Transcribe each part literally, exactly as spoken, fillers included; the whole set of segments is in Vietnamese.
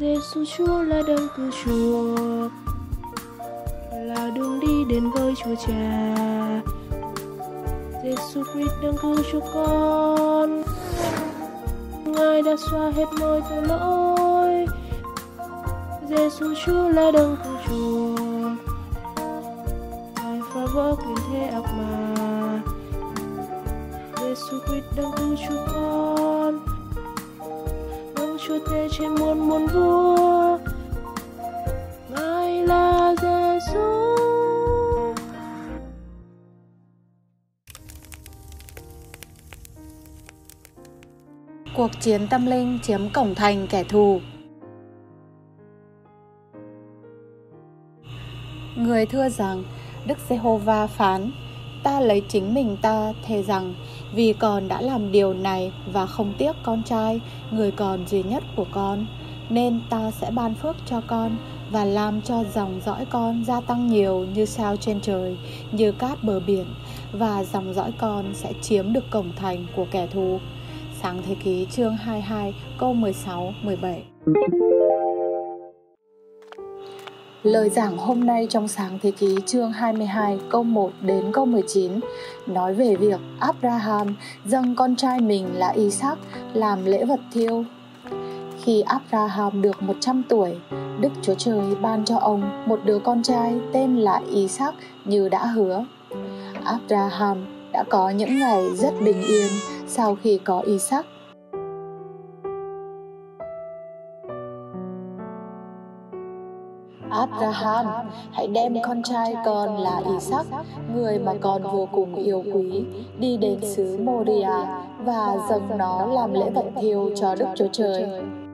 Giêsu Chúa là đấng cứu chuộc, là đường đi đến với Chúa Cha. Giêsu Christ đấng cứu chuộc con, Ngài đã xóa hết mọi tội lỗi. Giêsu Chúa là đấng cứu chuộc, Ngài phá vỡ quyền thế ác ma. Giêsu Christ đấng cứu chuộc con, đấng Chúa Tể trên muôn muôn vua. Ngài là Giêsu. Cuộc chiến tâm linh chiếm cổng thành kẻ thù. Người thưa rằng, Đức Giê-hô-va phán, ta lấy chính mình ta thề rằng, vì con đã làm điều này và không tiếc con trai, người con duy nhất của con, nên ta sẽ ban phước cho con và làm cho dòng dõi con gia tăng nhiều như sao trên trời, như cát bờ biển, và dòng dõi con sẽ chiếm được cổng thành của kẻ thù. Sáng Thế Ký chương hai mươi hai câu mười sáu mười bảy. Lời giảng hôm nay trong Sáng Thế Ký chương hai mươi hai câu một đến câu mười chín nói về việc Abraham dâng con trai mình là Isaac làm lễ vật thiêu. Khi Abraham được một trăm tuổi, Đức Chúa Trời ban cho ông một đứa con trai tên là Isaac như đã hứa. Abraham đã có những ngày rất bình yên sau khi có Isaac. Abraham, hãy đem con trai con là Isaac, người mà con vô cùng yêu quý, đi đến xứ Moria và dâng nó làm lễ vật thiêu cho Đức Chúa Trời.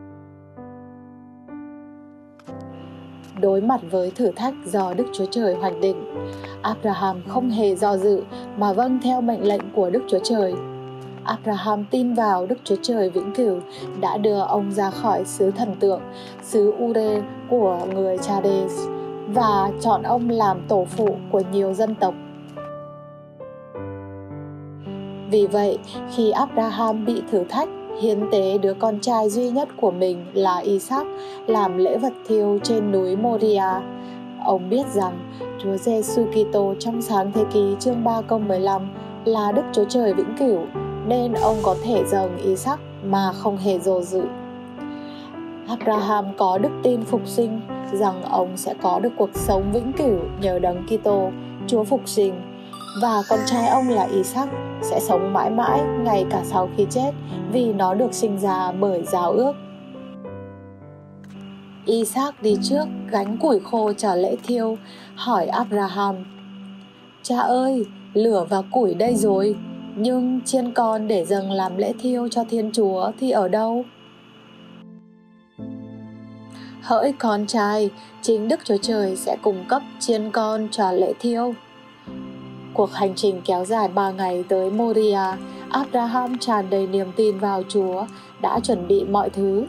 Đối mặt với thử thách do Đức Chúa Trời hoạch định, Abraham không hề do dự mà vâng theo mệnh lệnh của Đức Chúa Trời. Abraham tin vào Đức Chúa Trời vĩnh cửu đã đưa ông ra khỏi xứ thần tượng, xứ Ure của người Chades, và chọn ông làm tổ phụ của nhiều dân tộc. Vì vậy, khi Abraham bị thử thách hiến tế đứa con trai duy nhất của mình là Isaac làm lễ vật thiêu trên núi Moria, ông biết rằng Chúa Giêsu Kitô trong Sáng Thế Ký chương ba câu mười lăm là Đức Chúa Trời vĩnh cửu, nên ông có thể dâng Isaac mà không hề dò dự. Abraham có đức tin phục sinh rằng ông sẽ có được cuộc sống vĩnh cửu nhờ Đấng Kitô, Chúa phục sinh, và con trai ông là Isaac sẽ sống mãi mãi ngay cả sau khi chết vì nó được sinh ra bởi giao ước. Isaac đi trước gánh củi khô cho lễ thiêu, hỏi Abraham: Cha ơi, lửa và củi đây rồi, nhưng chiên con để dâng làm lễ thiêu cho Thiên Chúa thì ở đâu? Hỡi con trai, chính Đức Chúa Trời sẽ cung cấp chiên con cho lễ thiêu. Cuộc hành trình kéo dài ba ngày tới Moria, Abraham tràn đầy niềm tin vào Chúa, đã chuẩn bị mọi thứ.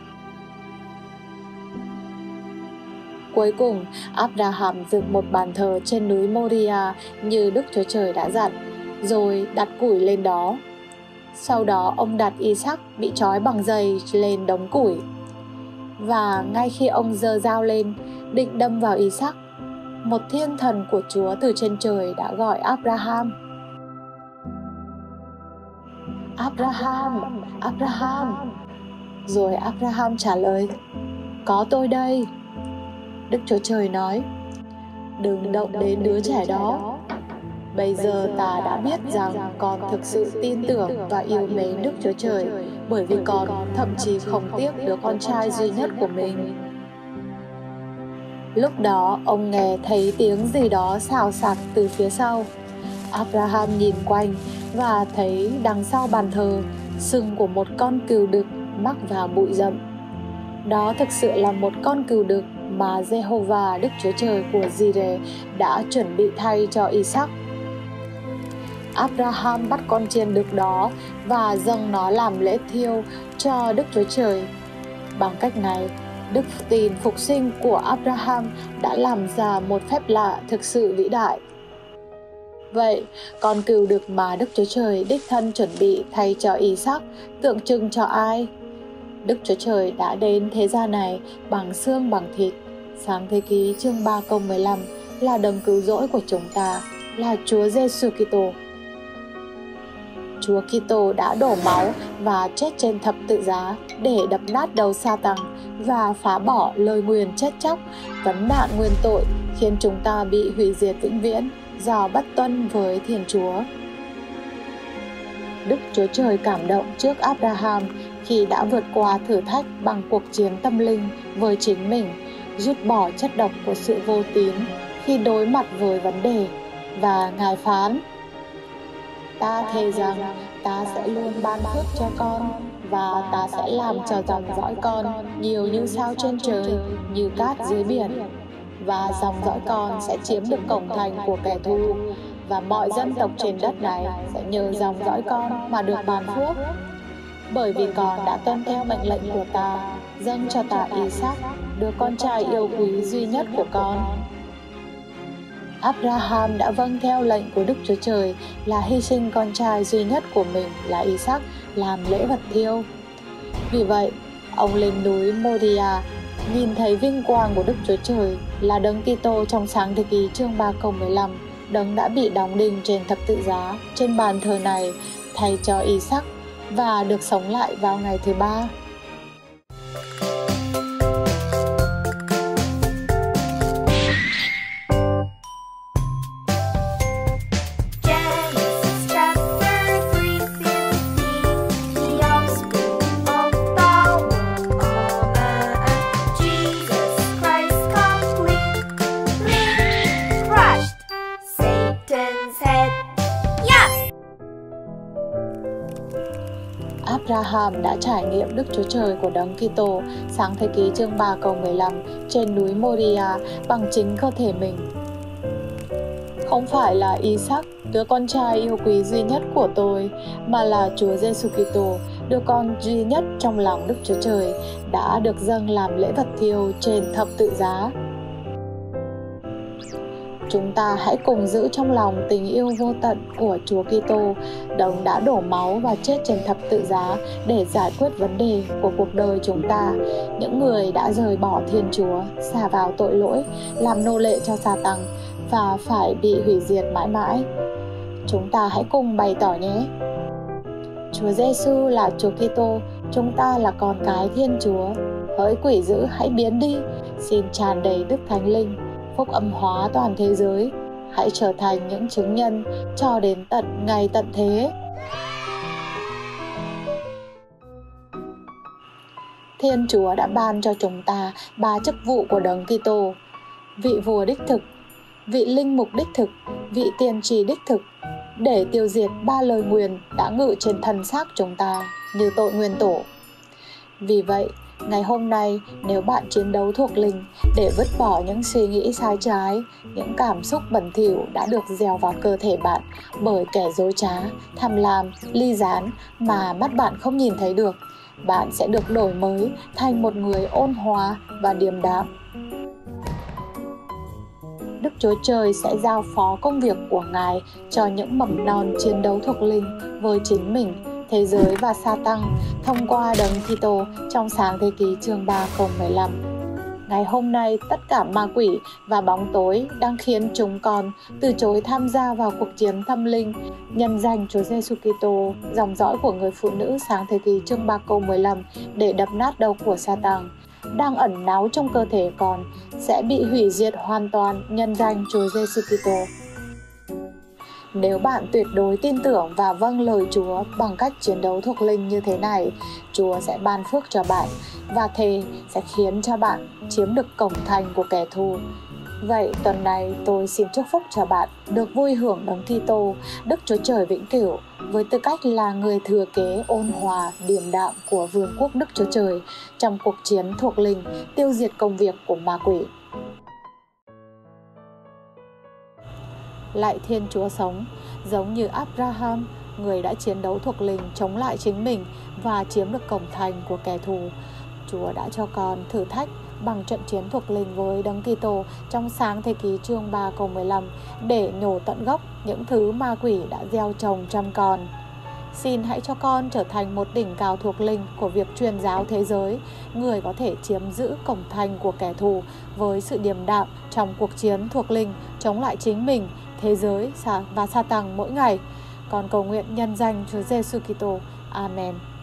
Cuối cùng, Abraham dựng một bàn thờ trên núi Moria như Đức Chúa Trời đã dặn, rồi đặt củi lên đó. Sau đó ông đặt Isaac bị trói bằng dây lên đống củi. Và ngay khi ông giơ dao lên, định đâm vào Isaac, một thiên thần của Chúa từ trên trời đã gọi Abraham. Abraham, Abraham. Rồi Abraham trả lời: Có tôi đây. Đức Chúa Trời nói: Đừng động đến đứa trẻ đó. Bây giờ ta đã biết rằng con thực sự tin tưởng và yêu mến Đức Chúa Trời, bởi vì con thậm chí không tiếc đứa con trai duy nhất của mình. Lúc đó ông nghe thấy tiếng gì đó xào xạc từ phía sau. Abraham nhìn quanh và thấy đằng sau bàn thờ, sừng của một con cừu đực mắc vào bụi rậm. Đó thực sự là một con cừu đực mà Giê-hô-va Đức Chúa Trời của Gi-rê đã chuẩn bị thay cho Isaac. Abraham bắt con chiên đực đó và dâng nó làm lễ thiêu cho Đức Chúa Trời. Bằng cách này, đức tin phục sinh của Abraham đã làm ra một phép lạ thực sự vĩ đại. Vậy, con cừu đực mà Đức Chúa Trời đích thân chuẩn bị thay cho Isaac tượng trưng cho ai? Đức Chúa Trời đã đến thế gian này bằng xương bằng thịt. Sáng thế ký chương ba câu mười lăm là đấng cứu rỗi của chúng ta, là Chúa Giêsu Kitô. Chúa Kitô đã đổ máu và chết trên thập tự giá để đập nát đầu Sa-tăng và phá bỏ lời nguyền chết chóc, vấn nạn nguyên tội, khiến chúng ta bị hủy diệt vĩnh viễn do bất tuân với Thiên Chúa. Đức Chúa Trời cảm động trước Abraham khi đã vượt qua thử thách bằng cuộc chiến tâm linh với chính mình, rút bỏ chất độc của sự vô tín khi đối mặt với vấn đề, và Ngài phán: Ta thề rằng ta sẽ luôn ban phước cho con, và ta sẽ làm cho dòng dõi con nhiều như sao trên trời, như cát dưới biển. Và dòng dõi con sẽ chiếm được cổng thành của kẻ thù, và mọi dân tộc trên đất này sẽ nhờ dòng dõi con mà được ban phước. Bởi vì con đã tuân theo mệnh lệnh của ta, dâng cho ta Isaac, đứa con trai yêu quý duy nhất của con. Abraham đã vâng theo lệnh của Đức Chúa Trời là hy sinh con trai duy nhất của mình là Isaac làm lễ vật thiêu. Vì vậy, ông lên núi Moriah, nhìn thấy vinh quang của Đức Chúa Trời là đấng Kitô trong Sáng thế ký chương ba câu mười lăm, đấng đã bị đóng đinh trên thập tự giá trên bàn thờ này thay cho Isaac và được sống lại vào ngày thứ ba. Abraham đã trải nghiệm Đức Chúa Trời của đấng Kitô Sáng thế ký chương ba câu mười lăm trên núi Moriah bằng chính cơ thể mình. Không phải là Isaac, đứa con trai yêu quý duy nhất của tôi, mà là Chúa Giêsu Kitô, đứa con duy nhất trong lòng Đức Chúa Trời, đã được dâng làm lễ vật thiêu trên thập tự giá. Chúng ta hãy cùng giữ trong lòng tình yêu vô tận của Chúa Kitô, đấng đã đổ máu và chết trên thập tự giá để giải quyết vấn đề của cuộc đời chúng ta, những người đã rời bỏ Thiên Chúa, sa vào tội lỗi, làm nô lệ cho Sa-tăng và phải bị hủy diệt mãi mãi. Chúng ta hãy cùng bày tỏ nhé. Chúa Giêsu là Chúa Kitô, chúng ta là con cái Thiên Chúa. Hỡi quỷ dữ, hãy biến đi, xin tràn đầy Đức Thánh Linh, phúc âm hóa toàn thế giới. Hãy trở thành những chứng nhân cho đến tận ngày tận thế. Thiên Chúa đã ban cho chúng ta ba chức vụ của đấng Kitô: vị vua đích thực, vị linh mục đích thực, vị tiên tri đích thực, để tiêu diệt ba lời nguyền đã ngự trên thân xác chúng ta như tội nguyên tổ. Vì vậy, ngày hôm nay, nếu bạn chiến đấu thuộc linh để vứt bỏ những suy nghĩ sai trái, những cảm xúc bẩn thỉu đã được gieo vào cơ thể bạn bởi kẻ dối trá, tham lam, ly gián mà mắt bạn không nhìn thấy được, bạn sẽ được đổi mới thành một người ôn hòa và điềm đạm. Đức Chúa Trời sẽ giao phó công việc của Ngài cho những mầm non chiến đấu thuộc linh với chính mình, thế giới và Sa-tăng thông qua đấng Kitô trong Sáng thế ký chương ba câu mười lăm. Ngày hôm nay, tất cả ma quỷ và bóng tối đang khiến chúng con từ chối tham gia vào cuộc chiến tâm linh nhân danh Chúa Giêsu Kitô, dòng dõi của người phụ nữ Sáng thế ký chương ba câu mười lăm để đập nát đầu của Sa-tăng đang ẩn náu trong cơ thể con sẽ bị hủy diệt hoàn toàn nhân danh Chúa Giêsu Kitô. Nếu bạn tuyệt đối tin tưởng và vâng lời Chúa bằng cách chiến đấu thuộc linh như thế này, Chúa sẽ ban phước cho bạn và thề sẽ khiến cho bạn chiếm được cổng thành của kẻ thù. Vậy tuần này tôi xin chúc phúc cho bạn được vui hưởng đấng Kitô, Đức Chúa Trời vĩnh cửu, với tư cách là người thừa kế ôn hòa, điềm đạm của vương quốc Đức Chúa Trời trong cuộc chiến thuộc linh tiêu diệt công việc của ma quỷ. Lạy Thiên Chúa sống, giống như Abraham, người đã chiến đấu thuộc linh chống lại chính mình và chiếm được cổng thành của kẻ thù, Chúa đã cho con thử thách bằng trận chiến thuộc linh với đấng Kitô trong Sáng thế ký chương ba câu mười lăm để nhổ tận gốc những thứ ma quỷ đã gieo trồng trong con. Xin hãy cho con trở thành một đỉnh cao thuộc linh của việc truyền giáo thế giới, người có thể chiếm giữ cổng thành của kẻ thù với sự điềm đạm trong cuộc chiến thuộc linh chống lại chính mình, thế giới và Sa-tăng mỗi ngày. Con cầu nguyện nhân danh Chúa Giêsu Kitô. Amen.